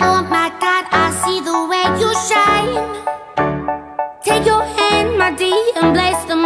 Oh my God, I see the way you shine. Take your hand, my dear, and place them